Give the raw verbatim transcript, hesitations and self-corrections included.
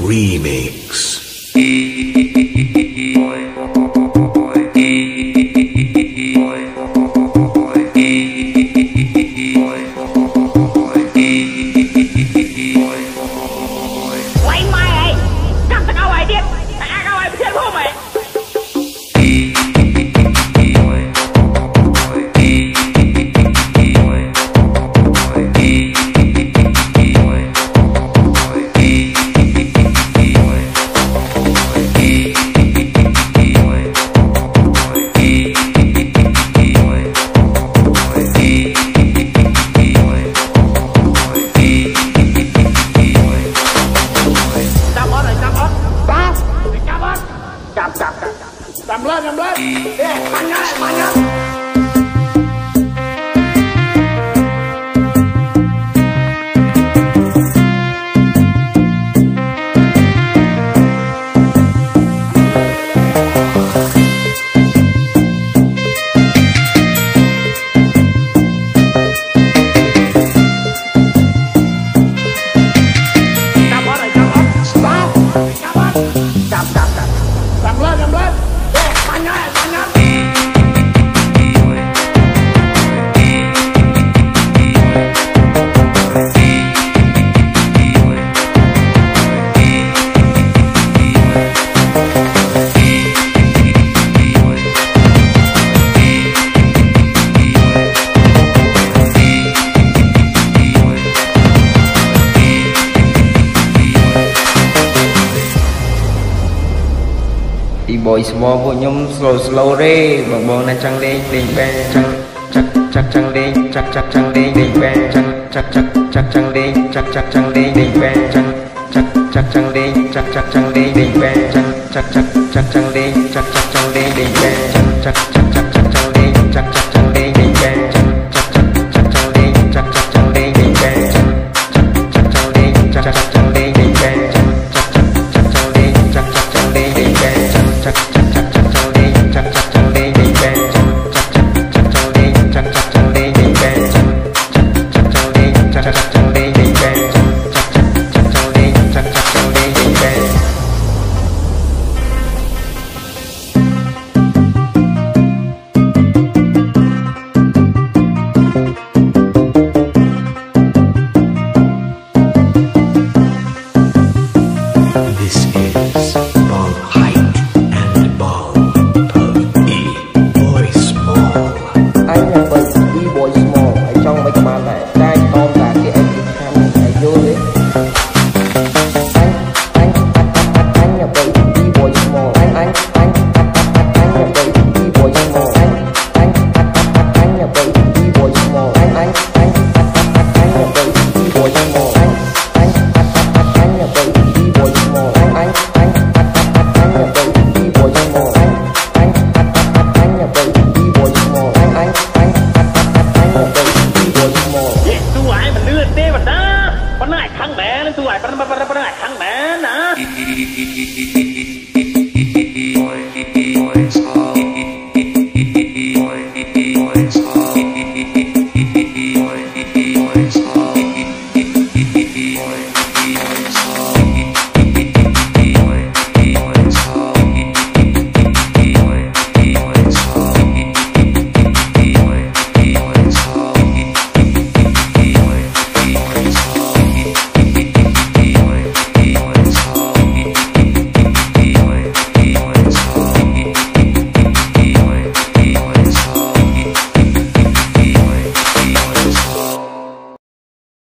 Remix. Cầm lên, cầm lên. Yeah, mạnh nhá, mạnh nhá. Boy small của nhóm slow slow re bong bong nan chăng lên đỉnh bè chăng chắc chắc chăng lên chắc chắc chăng lên đỉnh bè chăng chắc chắc chắc chăng lên chắc chắc chăng lên đỉnh bè chăng chắc chắc chăng lên chắc chắc chăng lên đỉnh bè chăng chắc chắc chắc chăng lên chắc chắc chăng lên đỉnh bè chăng chắc chắc chắc chắc chăng lên chắc chắc chăng lên đỉnh bè chăng chắc chắc chắc chăng lên chắc chắc chăng lên đỉnh bè chăng chắc chắc chăng lên chắc chắc chăng lên đỉnh bè chăng chắc chắc chắc chăng lên chắc chắc chăng lên đỉnh bè chăng chắc chắc chắc chắc chăng lên chắc chắc chăng lên đỉnh bè chăng chắc chắc chắc chăng lên chắc chắc chăng lên đỉnh bè chăng chắc chắc chăng lên chắc chắc chăng lên đỉnh bè chăng chắc chắc chắc chăng lên chắc chắc chăng lên đỉnh bè. This is ball height and ball per E boy small. Anh là bởi E boy small ở trong mấy cái màn này trai con là cái anh đi tham này vô đấy. Anh anh anh anh anh là bởi E boy small. Anh anh anh anh anh anh là bởi E boy small. Anh anh anh anh anh là bởi E boy small. Anh anh anh anh anh anh là bởi E boy small. Anh anh anh anh anh là bởi E boy small. Anh anh anh anh anh anh là bởi E boy small. Anh anh anh anh anh là bởi E boy small. Anh anh anh anh anh là bởi E boy small. Yeah, tôi ai mà lừa tê mà đó. Con này khăng bé nên tôi ai bắt bắt bắt bắt khăng bé nè.